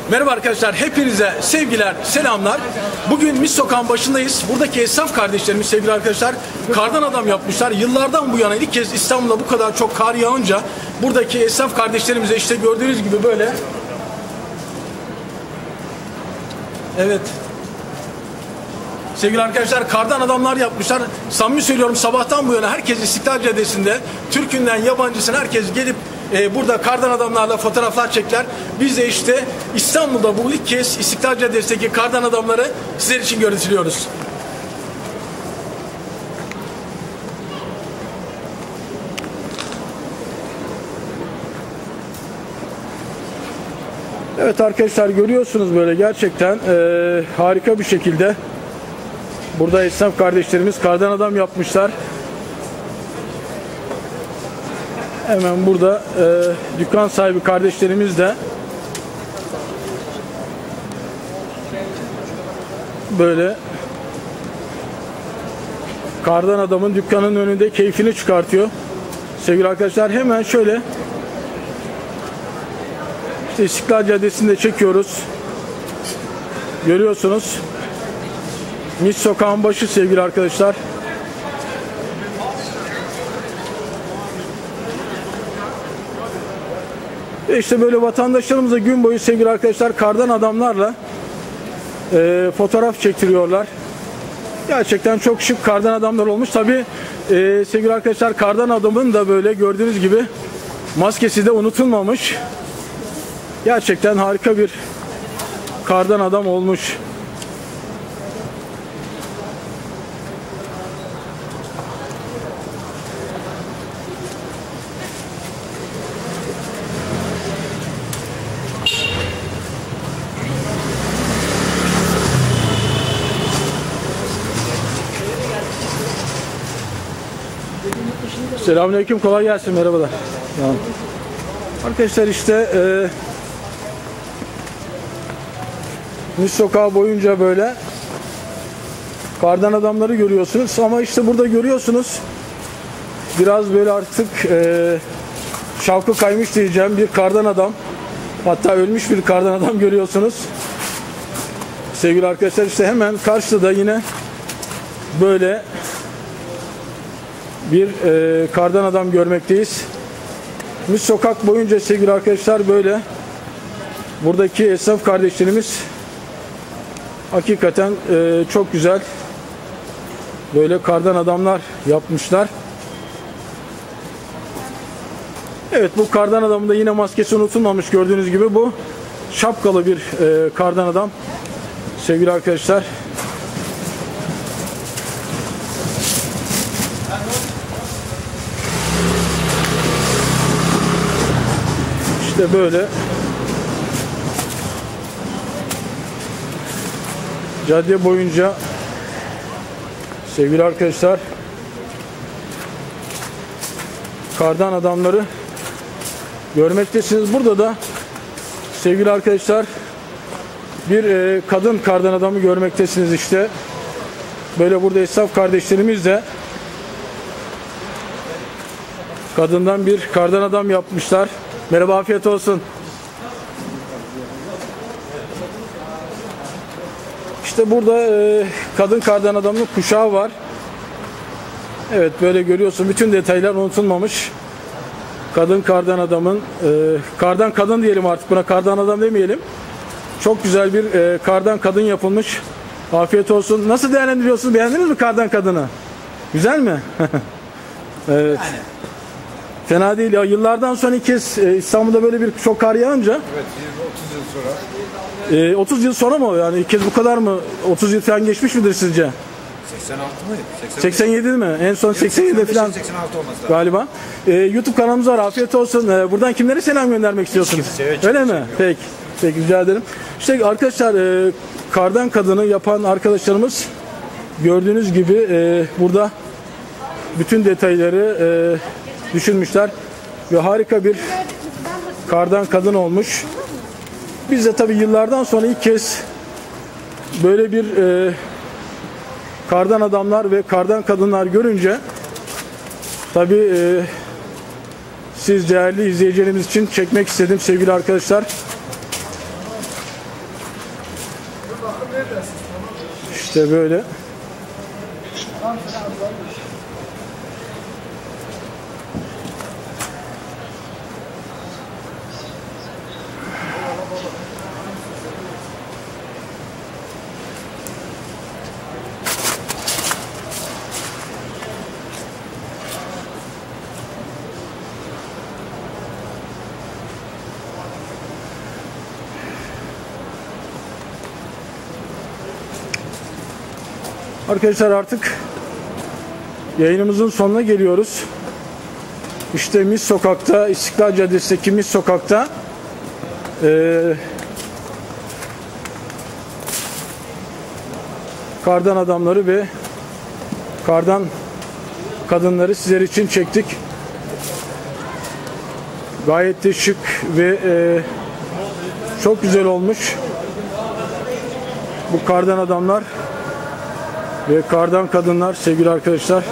Merhaba arkadaşlar, hepinize sevgiler, selamlar. Bugün Mis Sokağı'nın başındayız. Buradaki esnaf kardeşlerimiz sevgili arkadaşlar kardan adam yapmışlar. Yıllardan bu yana ilk kez İstanbul'da bu kadar çok kar yağınca buradaki esnaf kardeşlerimize işte gördüğünüz gibi böyle. Evet. Sevgili arkadaşlar kardan adamlar yapmışlar. Samimi söylüyorum, sabahtan bu yana herkes İstiklal Caddesi'nde, Türk'ünden yabancısına herkes gelip burada kardan adamlarla fotoğraflar çekler. Biz de işte İstanbul'da bu ilk kez İstiklal Caddesi'ndeki kardan adamları sizler için görüntülüyoruz. Evet arkadaşlar, görüyorsunuz böyle gerçekten harika bir şekilde burada esnaf kardeşlerimiz kardan adam yapmışlar. Hemen burada dükkan sahibi kardeşlerimiz de böyle kardan adamın dükkanın önünde keyfini çıkartıyor. Sevgili arkadaşlar, hemen şöyle işte İstiklal Caddesi'nde çekiyoruz. Görüyorsunuz. Mis Sokağı'nın başı sevgili arkadaşlar. Ve işte böyle vatandaşlarımıza gün boyu sevgili arkadaşlar kardan adamlarla fotoğraf çektiriyorlar. Gerçekten çok şık kardan adamlar olmuş. Tabi sevgili arkadaşlar kardan adamın da böyle gördüğünüz gibi maskesi de unutulmamış. Gerçekten harika bir kardan adam olmuş. Selamünaleyküm, kolay gelsin, merhabalar. Tamam. Arkadaşlar işte Mis Sokağı boyunca böyle kardan adamları görüyorsunuz ama işte burada görüyorsunuz biraz böyle artık şavkı kaymış diyeceğim bir kardan adam, hatta ölmüş bir kardan adam görüyorsunuz. Sevgili arkadaşlar işte hemen karşıda yine böyle bir kardan adam görmekteyiz. Mis Sokak boyunca sevgili arkadaşlar böyle buradaki esnaf kardeşlerimiz hakikaten çok güzel böyle kardan adamlar yapmışlar. Evet, bu kardan adamın da yine maskesi unutulmamış, gördüğünüz gibi bu şapkalı bir kardan adam sevgili arkadaşlar. İşte böyle cadde boyunca sevgili arkadaşlar kardan adamları görmektesiniz. Burada da sevgili arkadaşlar bir kadın kardan adamı görmektesiniz işte. Böyle burada esnaf kardeşlerimiz de kadından bir kardan adam yapmışlar. Merhaba, afiyet olsun. İşte burada kadın kardan adamın kuşağı var. Evet, böyle görüyorsun, bütün detaylar unutulmamış. Kadın kardan adamın kardan kadın diyelim artık, buna kardan adam demeyelim. Çok güzel bir kardan kadın yapılmış. Afiyet olsun. Nasıl değerlendiriyorsunuz? Beğendiniz mi kardan kadını? Güzel mi? Evet. Yani. Fena değil ya. Yıllardan sonra ilk kez İstanbul'da böyle bir çok kar yağınca. Evet, 30 yıl sonra. 30 yıl sonra mı? Yani ilk kez bu kadar mı? 30 yıl falan geçmiş midir sizce? 86 mı? 87 mi? En son 87'de falan 86 olması lazım. galiba. YouTube kanalımız var. Afiyet olsun. Buradan kimlere selam göndermek istiyorsunuz? Öyle mi? Peki. Peki, rica ederim. İşte arkadaşlar kardan kadını yapan arkadaşlarımız gördüğünüz gibi burada bütün detayları düşünmüşler ve harika bir kardan kadın olmuş. Biz de tabii yıllardan sonra ilk kez böyle bir kardan adamlar ve kardan kadınlar görünce tabii siz değerli izleyicilerimiz için çekmek istedim sevgili arkadaşlar. İşte böyle. Arkadaşlar artık yayınımızın sonuna geliyoruz. İşte Mis Sokak'ta, İstiklal Caddesi'ndeki Mis Sokak'ta kardan adamları ve kardan kadınları sizler için çektik. Gayet de şık ve çok güzel olmuş. Bu kardan adamlar ve kardan kadınlar sevgili arkadaşlar.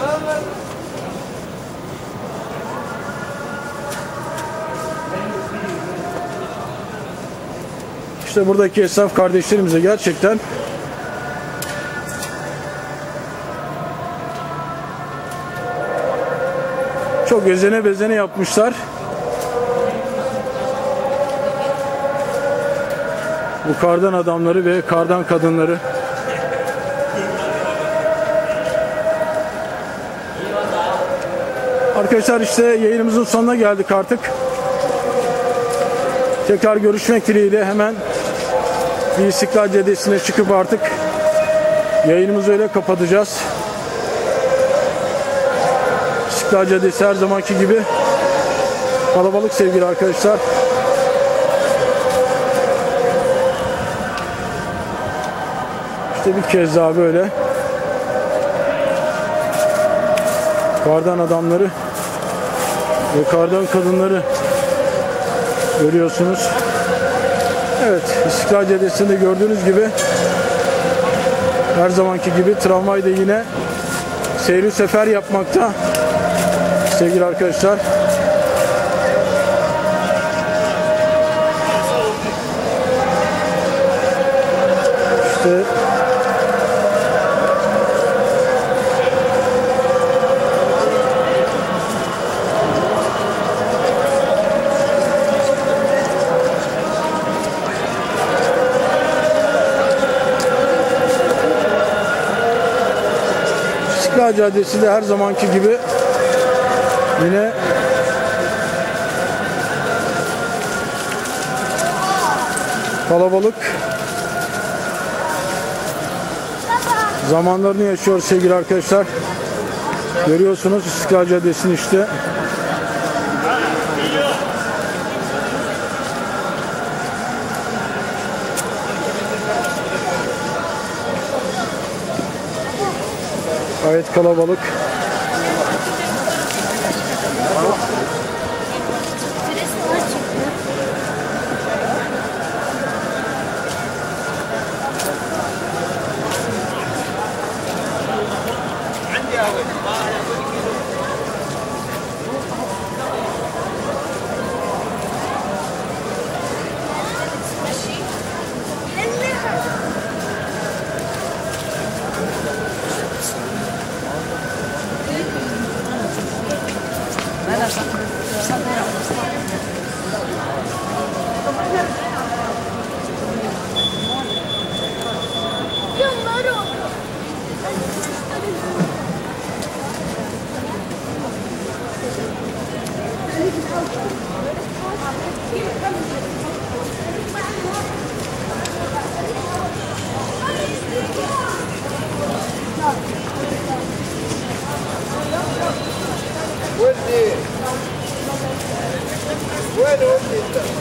İşte buradaki esnaf kardeşlerimize gerçekten çok özene bezene yapmışlar. Bu kardan adamları ve kardan kadınları. Arkadaşlar işte yayınımızın sonuna geldik artık. Tekrar görüşmek dileğiyle hemen bir İstiklal Caddesi'ne çıkıp artık yayınımızı öyle kapatacağız. İstiklal Caddesi her zamanki gibi kalabalık sevgili arkadaşlar. İşte bir kez daha böyle kardan adamları ve kardan kadınları görüyorsunuz. Evet, İstiklal Caddesi'nde gördüğünüz gibi her zamanki gibi tramvay da yine seyri sefer yapmakta sevgili arkadaşlar. İşte İstiklal Caddesi'nde her zamanki gibi yine kalabalık zamanlarını yaşıyor sevgili arkadaşlar. Görüyorsunuz İstiklal Caddesi'ni işte. Gayet kalabalık.